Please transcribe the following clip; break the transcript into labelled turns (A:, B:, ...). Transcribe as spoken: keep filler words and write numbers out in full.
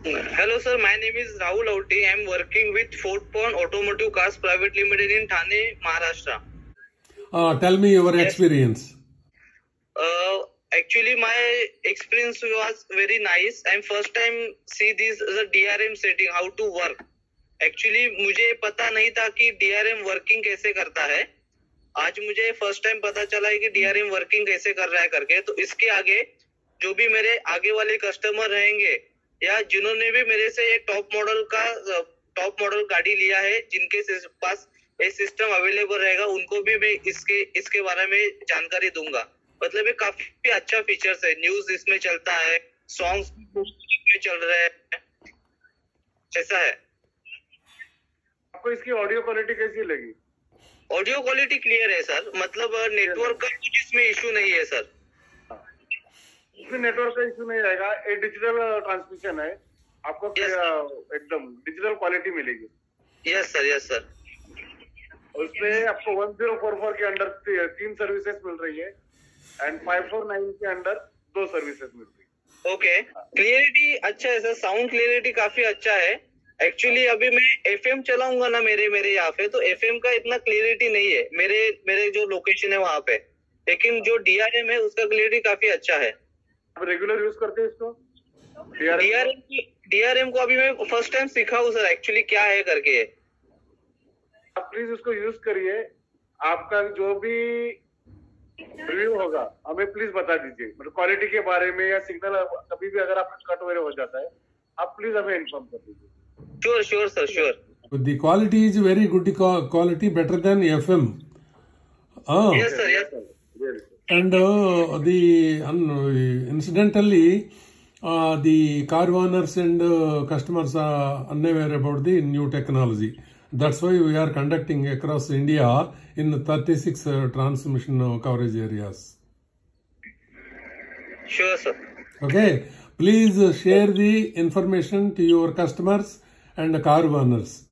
A: Hello, sir. My name is Rahul Auti. I am working with Fort Pond Automotive Cars Private Limited in Thane, Maharashtra.
B: Uh, tell me your
A: Yes.
B: experience.
A: Uh, actually, my experience was very nice. I first time see this as a D R M setting, how to work. Actually, मुझे पता नहीं था कि D R M working कैसे करता है. आज मुझे फर्स्ट टाइम पता चला है कि D R M वर्किंग कैसे कर रहा है करके. तो इसके आगे जो भी मेरे आगे वाले कस्टमर रहेंगे या जिन्होंने भी मेरे से ये टॉप मॉडल का टॉप मॉडल गाड़ी लिया है, जिनके पास ये सिस्टम अवेलेबल रहेगा, उनको भी मैं इसके इसके बारे में जानकारी दूंगा. मतलब ये काफी अच्छा फीचर्स है. न्यूज इसमें चलता है, सॉन्ग्स में चल रहे हैं, ऐसा है.
C: आपको इसकी ऑडियो क्वालिटी कैसी लगी?
A: ऑडियो क्वालिटी क्लियर है सर. मतलब नेटवर्क का कुछ इसमें इशू नहीं है सर.
C: इसमें नेटवर्क का इशू नहीं आएगा. ये डिजिटल ट्रांसमिशन है, आपको yes. एकदम डिजिटल क्वालिटी मिलेगी.
A: Yes sir, yes sir.
C: उसमें आपको वन जीरो फोर फोर के अंडर तीन सर्विसेज मिल रही है एंड फाइव फोर नाइन के अंडर दो सर्विसेज मिल रही है.
A: ओके, क्लियरिटी अच्छा है सर. साउंड क्लियरिटी काफी अच्छा है. एक्चुअली अभी मैं एफएम चलाऊंगा ना मेरे मेरे यहाँ पे, तो एफएम का इतना क्लियरिटी नहीं है मेरे मेरे जो लोकेशन है वहाँ पे. लेकिन जो डीआरएम है उसका क्लियरिटी काफी अच्छा है.
C: आप रेगुलर यूज करते हैं इसको?
A: डीआरएम की डीआरएम को अभी मैं फर्स्ट टाइम सीखा हूँ सर, एक्चुअली क्या है करके.
C: आप प्लीज उसको यूज करिए. आपका जो भी रिव्यू होगा हमें प्लीज बता दीजिए. मतलब क्वालिटी के बारे में या सिग्नल कभी भी अगर आपका कट वगैरह हो जाता है, आप प्लीज हमें इन्फॉर्म कर दीजिए.
A: Sure, sure, sir, sure.
B: The quality is very good quality, better than F M. Ah.
A: Yes, sir, yes, sir.
C: Yes, sir.
B: And uh, the uh, incidentally, uh, the car owners and uh, customers are unaware about the new technology. That's why we are conducting across India in thirty-six uh, transmission uh, coverage areas.
A: Sure, sir.
B: Okay. Please uh, share the information to your customers and car owners.